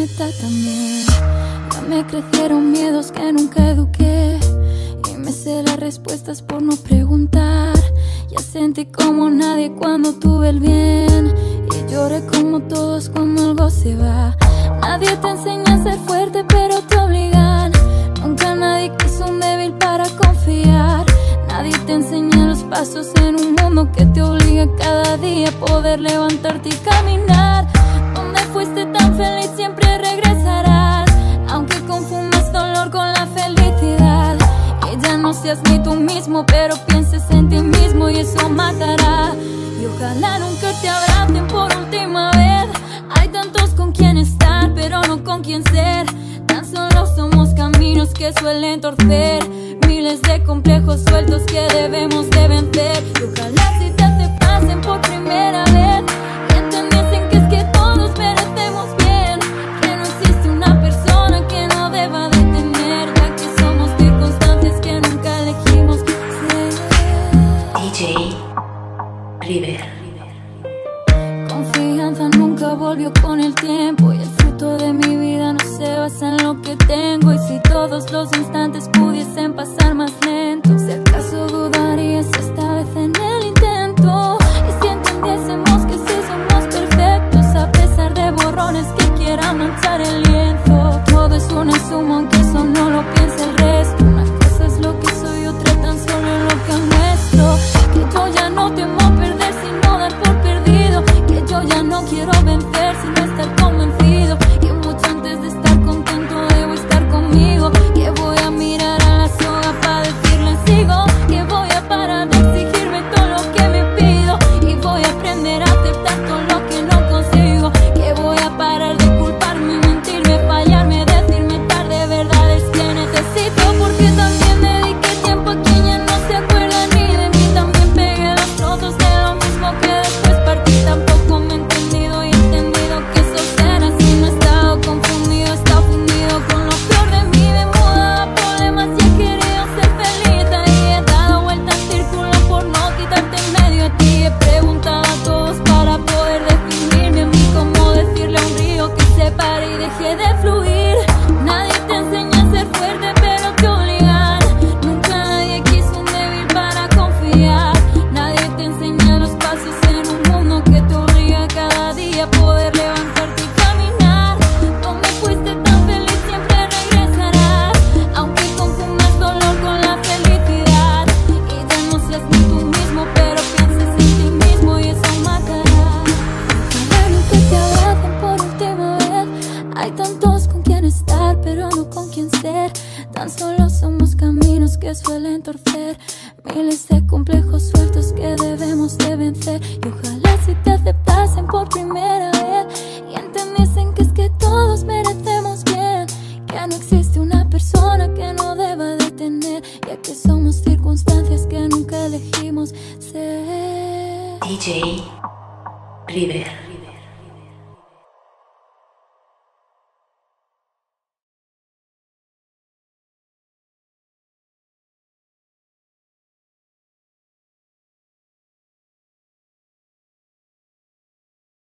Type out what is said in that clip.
solita también. Ya me crecieron miedos que nunca eduqué, y me sé las respuestas por no preguntar. Ya sentí como nadie cuando tuve el bien, y lloré como todos cuando algo se va. Nadie te enseña a ser fuerte, pero te obligan. Nunca nadie quiso un débil para confiar. Nadie te enseña los pasos en un mundo que te obliga cada día a poder levantarte y caminar. Donde fuiste tan feliz siempre regresarás, aunque confundas dolor con la felicidad. Y ya no seas ni tú mismo, pero pienses en ti mismo y eso matará. Y ojalá nunca te abracen por última vez. Hay tantos con quien estar, pero no con quien ser. Tan solo somos caminos que suelen torcer, miles de complejos sueltos que debemos de vencer. Y ojalá si te pasen por primera vez y entendiesen que es que todos merecemos bien, que no existe una persona que no deba de tener, ya que somos circunstancias que nunca elegimos ser. DJ River. Confianza nunca volvió con el tiempo, y el fruto de mi vida no se basa en lo que tengo. Y si todos los instantes pudiesen pasar más lento, si acaso dudarías esta vez en el intento. Y si entendiésemos que sí somos perfectos, a pesar de borrones que quieran manchar el lienzo. Todo es una suma, aunque eso no lo piense el resto. Una cosa es lo que soy, otra tan solo es lo que muestro. Que yo ya no temo perder sino dar por perdido, que yo ya no quiero vencer sino estar convencido, que mucho antes de estar contento debo estar conmigo, que voy a mirar a la soga para decirle sigo, que voy a parar de exigirme todo lo que me pido, y voy a aprender a aceptar todo lo que no consigo, que voy a parar de culparme, mentirme, fallarme, decirme tarde verdades que necesito, porque también dediqué tiempo a quien ya no se acuerda ni de mí. También pegué los trozos de lo mismo que después partí. Tampoco me he entendido y he entendido que eso será así. No he estado confundido, he estado fundido con lo peor de mí. Me he mudado a problemas y he querido ser feliz. Ahí he dado vuelta en círculo por no quitarte en medio a ti. He preguntado a todos para poder definirme a mí, como decirle a un río que se pare y deje de fluir. Nadie te enseña a ser fuerte, pero te obligan. Nunca nadie quiso un débil para confiar. Nadie te enseña los pasos en un mundo que te obliga cada día a poder levantarte y caminar. Donde fuiste tan feliz siempre regresarás, aunque confundas dolor con la felicidad. Y ya no seas ni tú mismo, pero pienses en ti mismo y eso matará. Ojalá nunca te abracen por última vez. Hay tantos con quien estar, pero no con quien ser. Tan solo somos caminos que suelen torcer, miles de complejos sueltos que debemos de vencer. Y ojalá si te aceptasen por primera vez y entendiesen que es que todos merecemos bien, que no existe una persona que no deba de tener, ya que somos circunstancias que nunca elegimos ser. DJ